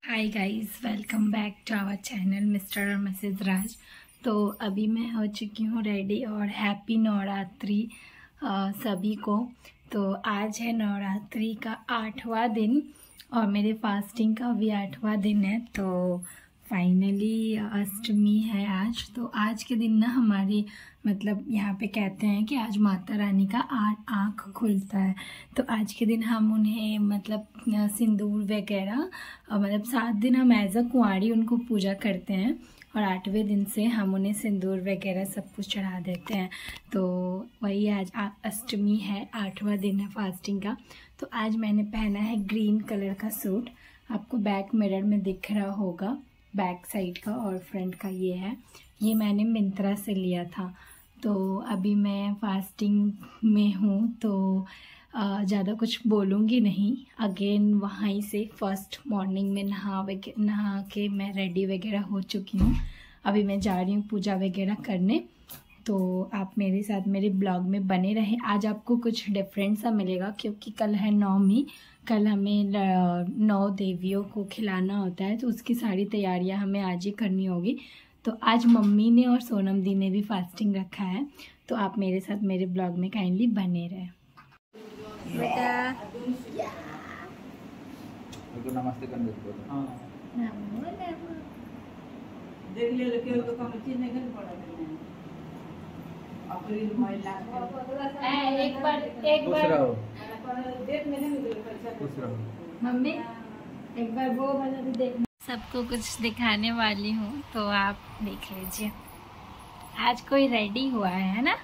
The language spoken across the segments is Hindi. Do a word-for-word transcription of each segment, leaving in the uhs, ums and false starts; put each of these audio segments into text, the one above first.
Hi guys, welcome back to our channel mister और मिसेज राज। तो अभी मैं हो चुकी हूँ रेडी और हैप्पी नवरात्रि सभी को। तो आज है नवरात्रि का आठवां दिन और मेरे फास्टिंग का भी आठवां दिन है। तो फाइनली अष्टमी है आज। तो आज के दिन ना हमारी मतलब यहाँ पे कहते हैं कि आज माता रानी का आँख खुलता है। तो आज के दिन हम उन्हें मतलब सिंदूर वगैरह मतलब सात दिन हम एज अ कुंवारी उनको पूजा करते हैं और आठवें दिन से हम उन्हें सिंदूर वगैरह सब कुछ चढ़ा देते हैं। तो वही आज अष्टमी है, आठवां दिन है फास्टिंग का। तो आज मैंने पहना है ग्रीन कलर का सूट, आपको बैक मिरर में दिख रहा होगा, बैक साइड का और फ्रंट का ये है। ये मैंने मिंत्रा से लिया था। तो अभी मैं फास्टिंग में हूँ तो ज़्यादा कुछ बोलूँगी नहीं। अगेन वहीं से फर्स्ट मॉर्निंग में नहा वगैरह नहा के मैं रेडी वगैरह हो चुकी हूँ। अभी मैं जा रही हूँ पूजा वगैरह करने। तो आप मेरे साथ मेरे ब्लॉग में बने रहें। आज आपको कुछ डिफरेंट सा मिलेगा क्योंकि कल है नवमी। कल हमें नौ देवियों को खिलाना होता है तो उसकी सारी तैयारियां हमें आज ही करनी होगी। तो आज मम्मी ने और सोनम दी ने भी फास्टिंग रखा है। तो आप मेरे साथ मेरे ब्लॉग में काइंडली बने रहें। बेटा नमस्ते कर देते हो। हां नमो नमो देख ले लेके तो कम चीज नहीं कर पड़ा अप्रैल महिला ए एक बार एक बार देख मैंने खुश रहो मम्मी एक बार वो वाला भी देख। सबको कुछ दिखाने वाली हूँ तो आप देख लीजिए। आज कोई रेडी हुआ है ना?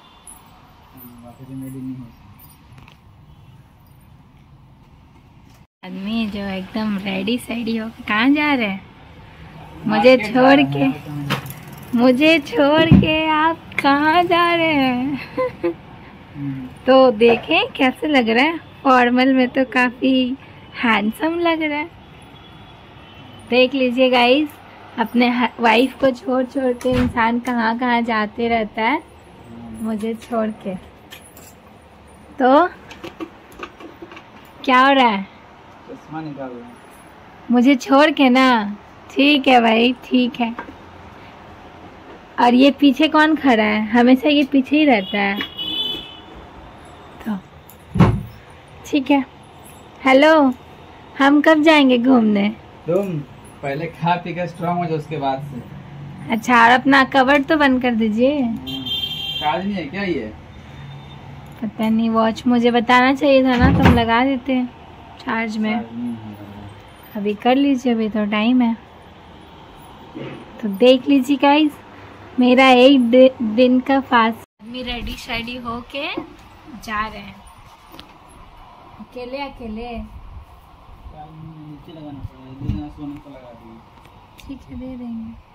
आदमी जो एकदम रेडी सेडी हो कहाँ जा रहे हैं? मुझे छोड़ के मुझे छोड़ के आप कहाँ जा रहे हैं? तो देखें कैसे लग रहा है। फॉर्मल में तो काफी हैंडसम लग रहा है। देख लीजिए गाइस, अपने वाइफ को छोड़ छोड़ के इंसान कहाँ कहाँ जाते रहता है, मुझे छोड़ के। तो क्या हो रहा है? चश्मा निकाल रहा है मुझे छोड़ के ना। ठीक है भाई, ठीक है। और ये पीछे कौन खड़ा है? हमेशा ये पीछे ही रहता है। तो ठीक है। हेलो, हम कब जाएंगे घूमने? तुम पहले खा पी कर स्ट्रांग हो जाओ उसके बाद से। अच्छा, और अपना कवर तो बंद कर दीजिए। चार्ज नहीं है क्या ये? पता नहीं, वॉच मुझे बताना चाहिए था ना, तुम लगा देते चार्ज में। अभी कर लीजिए, अभी तो टाइम है। तो देख लीजिए गाइस, मेरा एक दि, दिन का फास्ट। आदमी रेडी शेडी होके जा रहे हैं अकेले अकेले। नीचे लगाना पड़ेगा, सोने को लगा दिए। ठीक है, दे देंगे।